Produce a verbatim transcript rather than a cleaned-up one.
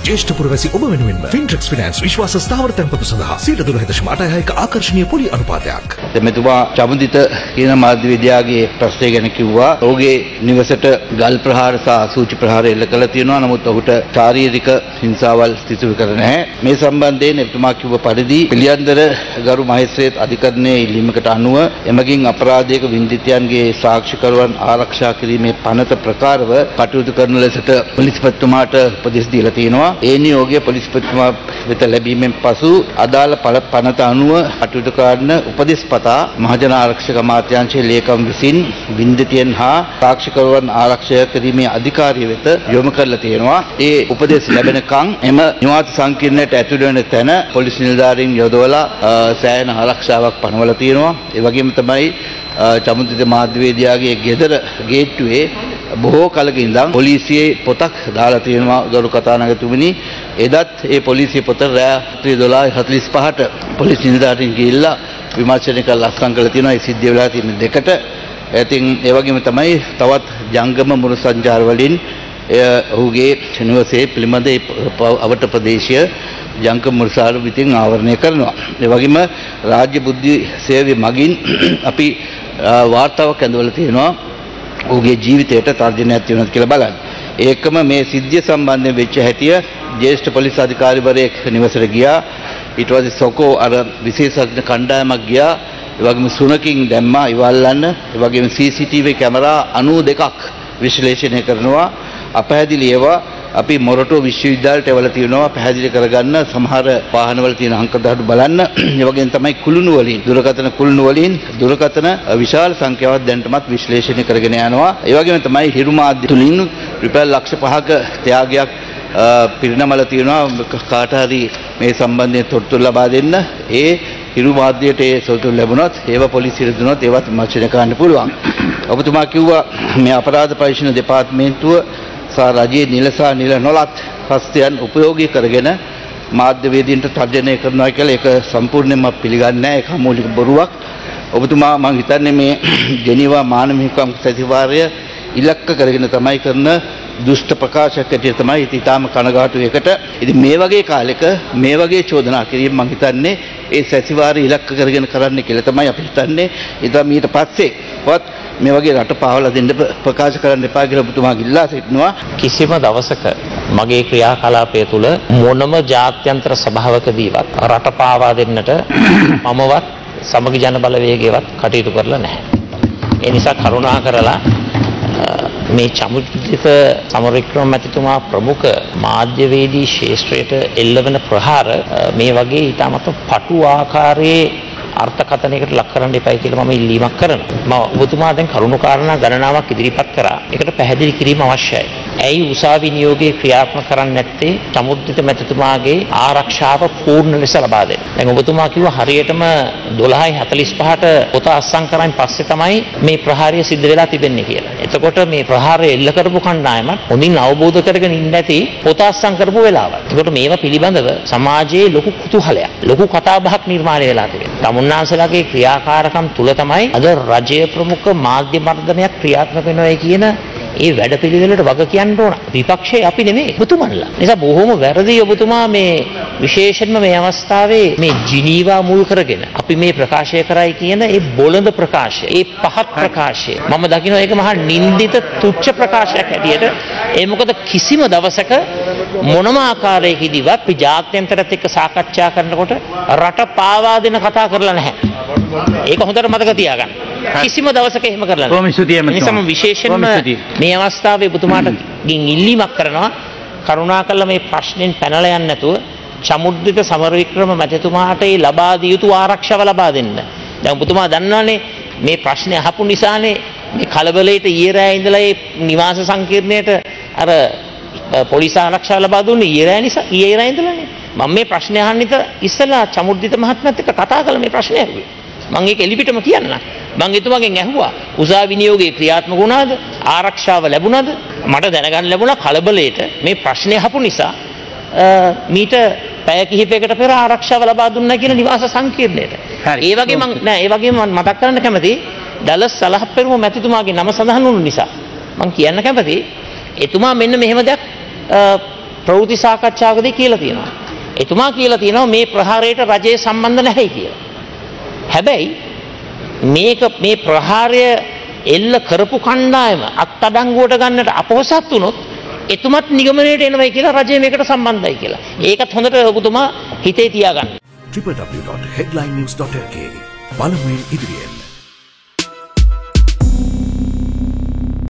ज्येष्ठ पुरवैसी ඔබ වෙනුවෙන්ම Fintrax Finance විශ්වාස ස්ථාවර තැන්පතු සඳහා සියයට දොළහ දශම අට එක ආකර්ෂණීය පොලි අනුපාතයක්. මෙතුමා චමුදිත කියන මාධ්‍යවේදියාගේ ප්‍රශ්නය ගැන කිව්වා. ඔහුගේ නිවසට ගල් ප්‍රහාර සහ සූචි ප්‍රහාර එල්ල කළ තියෙනවා. නමුත් ඔහුට ශාරීරික හිංසාවල් සිදු කර නැහැ. මේ සම්බන්ධයෙන් එතුමා කිව්ව පරිදි පිළියන්දර ගරු මහේස්ත්‍රාත් අධිකරණයේ ඉල්ලීමකට අනුව එමගින් අපරාධයක වින්දිතයන්ගේ සාක්ෂිකරුවන් ආරක්ෂා කිරීමේ පනත ප්‍රකාරව කටයුතු කරන ලෙසට පොලිස්පතිතුමාට උපදෙස් දීලා තියෙනවා. ඒ නියෝගය පොලිස්පතිතුමා වෙත ලැබීමෙන් පසු අදාළ පනත අනුව කටයුතු කරන උපදෙස්පතා මහජන ආරක්ෂක අමාත්‍යාංශයේ ලේකම් විසින් වින්දිතයන් හා සාක්ෂිකරුවන් ආරක්ෂා කිරීමේ අධිකාරිය වෙත යොමු කරලා තියෙනවා. ඒ උපදෙස් ලැබෙනකන් එම නිවාස සංකීර්ණයට ඇතුළු වෙන තැන පොලිස් නිලධාරීන් යොදවලා සෑහෙන ආරක්ෂාවක් පනවලා තියෙනවා. ඒ වගේම තමයි චමුදිත මාධ්‍යවේදියාගේ ගෙදර ගේට්ටුවේ බොහෝ කලක ඉඳන් පොලිසියේ පොතක් දාලා තියෙනවා ගරු කතානායකතුමනි. එදත් ඒ පොලිසිය පොත රාත්‍රී දොළහ හතළිස් පහට පොලිස් නිලධාරීන් ගිහිල්ලා විමර්ශනය කරලා අත්සන් කරලා තියෙනවා. ඒ සිද්ධිය වෙලා තියෙන දෙකට. ඉතින් ඒ වගේම තමයි තවත් ජංගම මුරු සංචාර වලින් ඔහුගේ නිවසේ පිළිබඳ අවට ප්‍රදේශය ජංගම මුරුසාරු විසින් ආවරණය කරනවා. ඒ වගේම රාජ්‍ය බුද්ධි සේවය මගින් අපි වාර්තාවක් ඇඳවලා තියෙනවා. ඔහුගේ ජීවිතයට තර්ජනයක් තියෙනවද කියලා බලන්න. ඒකම මේ සිද්ධිය සම්බන්ධයෙන් වෙච්ච හැටිය ජ්‍යෙෂ්ඨ පොලිස් අධිකාරිවරයෙක් නිවසට ගියා. ඊට පස්සේ සොකෝ අර විශේෂඥ කණ්ඩායමක් ගියා. ඒ වගේම සුනකින් දැම්මා ඉවල්ලන්න. ඒ වගේම සී සී ටී වී කැමරා අනූ දෙකක් විශ්ලේෂණය කරනවා. අපහැදිලි ඒවා අපි මොරටුව විශ්වවිද්‍යාලයට එවලා තියෙනවා පැහැදිලි කරගන්න සමහර වාහනවල තියෙන අංක දහඩු බලන්න. ඒ වගේම තමයි කුළුණු වලින් දුරකථන කුළුණු වලින් දුරකථන විශාල සංඛ්‍යාවක් දැනටමත් විශ්ලේෂණය කරගෙන යනවා. ඒ වගේම තමයි හිරු මාධ්‍ය තුලින් රුපියල් ලක්ෂ පහක ත්‍යාගයක් පිරිනමල තියෙනවා. කාට හරි මේ සම්බන්ධයෙන් තොරතුරු ලබා දෙන්න. ඒ හිරු මාධ්‍යයට ඒ තොරතුරු ලැබුණොත් ඒවා පොලිසියට දුනොත් ඒවත් විමර්ශනය කරන්න පුළුවන්. ඔබතුමා කිව්වා මේ අපරාධ පරීක්ෂණ දෙපාර්තමේන්තුව සහ රජයේ නිල සහ නිල නොලත් හස්තයන් උපයෝගී කරගෙන මාධ්‍යවේදීන්ට තර්ජනය කරනවා කියලා ඒක සම්පූර්ණයෙන්ම පිළිගන්නේ නැහැ. ඒක මූලික බොරුවක්. ඔබතුමා මම හිතන්නේ මේ ජෙනීවා මානව හිමිකම් සතිවාරය ඉලක්ක කරගෙන තමයි කරන දුෂ්ට ප්‍රකාශයක් ඇටිය තමයි ඉතාම කනගාටු එකට. ඉතින් මේ වගේ කාලෙක මේ වගේ චෝදනා කිරීම මම හිතන්නේ ඒ සතිවාරය ඉලක්ක කරගෙන කරන්න කියලා තමයි අපි හිතන්නේ. ඉතින් ඊට පස්සේවත් මේ වගේ රට පාවලා දෙන්න ප්‍රකාශ කරන්න එපා කියලා ඔබතුමා ගිල්ලා සිටිනවා. කිසිම දවසක මගේ ක්‍රියාකලාපය තුළ මොනම ජාත්‍යන්තර සභාවකදීවත් රට පාවා දෙන්නට මමවත් සමගි ජන බලවේගයවත් කටයුතු කරලා නැහැ. ඒ නිසා කරුණා කරලා මේ චමුදිත සමරවික්‍රම මැතිතුමා ප්‍රමුඛ මාධ්‍යවේදී ශාස්ත්‍රයට එල්ලවන ප්‍රහාර මේ වගේ ඊටමත් පටු ආකාරයේ අර්ථකථනයකට ලක් කරන්න එපයි කියලා මම ඉල්ලීමක් කරනවා. මම ඔබතුමා දැන් කරුණු කාරණා ගණනාවක් ඉදිරිපත් කරා. ඒකට පැහැදිලි කිරීම අවශ්‍යයි. ඇයි උසාවි නියෝගයේ ක්‍රියාත්මක කරන්නේ නැත්තේ සමුද්දිත මැතිතුමාගේ ආරක්ෂාව පූර්ණ ලෙස ලබා දෙන්න. දැන් ඔබතුමා කිව්වා හරියටම දොළහයි හතළිස් පහට පොත අස්සම් කරන් පස්සේ තමයි මේ ප්‍රහාරය සිද්ධ වෙලා තිබෙන්නේ කියලා. එතකොට මේ ප්‍රහාරය එල්ල කරපු කණ්ඩායමත් හොඳින් අවබෝධ කරගෙන ඉන්න ඇති පොත අස්සම් කරපු වෙලාවල්. එතකොට මේවා පිළිබඳව සමාජයේ ලොකු කුතුහලයක්, ලොකු කතාබහක් නිර්මාණය වෙලා තිබෙනවා. උන්වහන්සේලාගේ ක්‍රියාකාරකම් තුල තමයි අද රජයේ ප්‍රමුඛ මාධ්‍ය මර්ධනයක් ක්‍රියාත්මක වෙනවා කියන ඒ වැඩපිළිවෙලට වග කියන්න ඕන. විපක්ෂයේ අපි නෙමෙයි ඔබතුමන්ලා. නිසා බොහොම වැරදි ඔබතුමා මේ විශේෂයෙන්ම මේ අවස්ථාවේ මේ ජිනීවා මුල් කරගෙන අපි මේ ප්‍රකාශය කරයි කියන ඒ බොළඳ ප්‍රකාශය, ඒ පහත් ප්‍රකාශය මම දකිනවා ඒක මහා නින්දිත තුච්ඡ ප්‍රකාශයක් හැටියට. ඒ මොකද කිසිම දවසක මොනම ආකාරයකදීවත් අපි ජාත්‍යන්තරත් එක්ක සාකච්ඡා කරනකොට රට පාවා දෙන කතා කරලා නැහැ. ඒක හොඳට මතක තියාගන්න. කිසිම දවසක එහෙම කරලා නැහැ. නිසා මම විශේෂයෙන්ම මේ අවස්ථාවේ ඔබතුමාට ගින් ඉල්ලීමක් කරනවා කරුණාකරලා මේ ප්‍රශ්නෙන් පැනලා යන්නේ නැතුව චමුද්දිත සමරවික්‍රම මැතිතුමාට ඒ ලබා දිය යුතු ආරක්ෂාව ලබා දෙන්න. දැන් ඔබතුමා දන්නවනේ මේ ප්‍රශ්නේ අහපු නිසානේ මේ කලබලයට ඊයේ රෑ ඉඳලා මේ නිවාස සංකීර්ණයට අර පොලිස් ආරක්ෂාව ලබා දුන්නේ ඊයේ රෑ නිසා ඊයේ රෑ ඉඳලානේ. මම මේ ප්‍රශ්නේ අහන්න ඉස්සලා චමුද්දිත මහත්මයාත් එක්ක කතා කළා මේ ප්‍රශ්නේ ඇහුවේ. මම ඒක එලිපිටම කියන්න. මම එතුමාගෙන් ඇහුවා උසාවි නියෝගයේ ක්‍රියාත්මක වුණාද? ආරක්ෂාව ලැබුණාද? මට දැනගන්න ලැබුණා කලබලයට මේ ප්‍රශ්නේ අහපු නිසා මීට පැය කිහිපයකට පෙර ආරක්ෂාව ලබා දුන්නා කියන නිවාස සංකීර්ණයට. ඒ වගේ මම නෑ ඒ වගේම මම මතක් කරන්න කැමතියි ඩලස් සලහප්පෙරුම මැතිතුමාගේ නම සඳහන් වුණු නිසා මම කියන්න කැමතියි එතුමා මෙන්න මෙහෙම දෙයක් ප්‍රවෘත්ති සාකච්ඡාවකදී කියලා තියෙනවා. එතුමා කියලා තියෙනවා මේ ප්‍රහාරයට රජයේ සම්බන්ධ නැහැ කියලා. හැබැයි මේක මේ ප්‍රහාරය එල්ල කරපු කණ්ඩායම අත්අඩංගුවට ගන්නට අපොහසත් වුණොත් එතුමත් නිගමනයට එනවයි කියලා රජය මේකට සම්බන්ධයි කියලා. ඒකත් හොඳට ඔබතුමා හිතේ තියාගන්න. w w w dot headline news dot l k බලමුවෙන් ඉදිරියෙන්